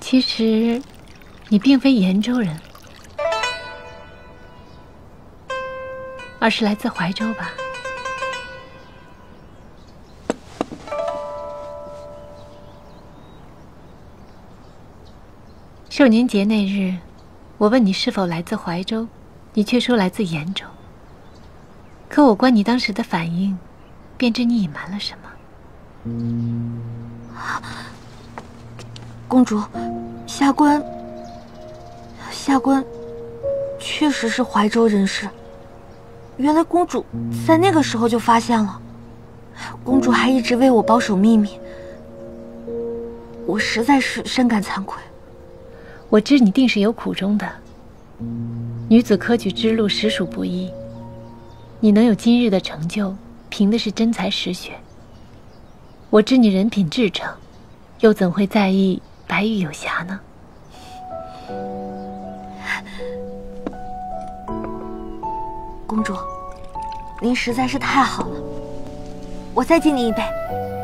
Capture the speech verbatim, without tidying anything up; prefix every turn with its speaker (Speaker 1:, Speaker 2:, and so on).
Speaker 1: 其实，你并非延州人，而是来自怀州吧？寿年节那日，我问你是否来自怀州，你却说来自延州。可我观你当时的反应，便知你隐瞒了什么。
Speaker 2: 公主，下官，下官确实是怀州人士。原来公主在那个时候就发现了，公主还一直为我保守秘密，我实在是深感惭愧。
Speaker 1: 我知你定是有苦衷的，女子科举之路实属不易，你能有今日的成就，凭的是真才实学。我知你人品至诚，又怎会在意白玉有瑕呢？
Speaker 2: 公主，您实在是太好了，我再敬您一杯。